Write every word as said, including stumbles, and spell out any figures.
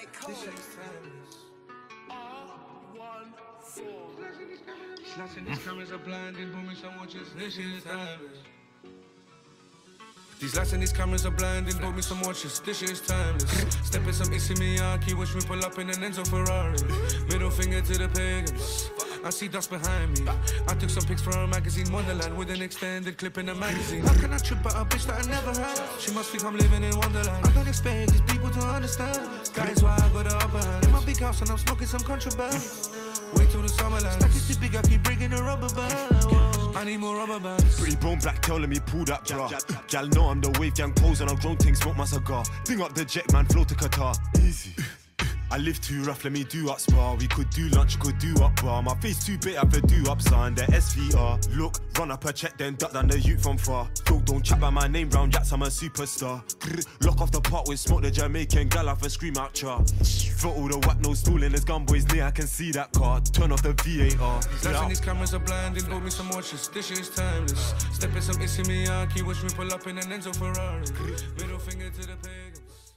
This shit is timeless. Slashing these cameras are blinding, booming some watches. This shit is timeless. These lights and these cameras are blinding, bought me some watches, this shit is timeless. Stepping some Issey Miyake, watch me pull up in an Enzo Ferrari. Middle finger to the pagans, I see dust behind me. I took some pics for a magazine, Wonderland, with an extended clip in the magazine. How can I trip out a bitch that I never had? She must think I'm living in Wonderland. I don't expect these people to understand. That is why I got the upper hand. In my big house and I'm smoking some contraband. Wait till the summerland. Stack is too big, I keep bringing a rubber band. Whoa. I need more rubber bands. Pretty bone black tail, let me pull that bra. Gal know I'm the wave gang pose and I'm grown ting, smoke my cigar. Ding up the jet man, flow to Qatar. Easy. I live too rough, let me do up spa. We could do lunch, could do up bar. My face too big, I could do up son. The S V R. Look, run up a check, then duck down the youth from far. Dog, don't chat by my name round jacks, I'm a superstar. Grr, lock off the pot with smoke, the Jamaican gal off a scream out char. For all the whack no stooling, there's gun boys near, I can see that car. Turn off the V A R. Flashing these cameras are blinding, bought me some watches, this shit is timeless. Stepping some Issey Miyake, watch me pull up in an Enzo Ferrari. Middle finger to the pagans.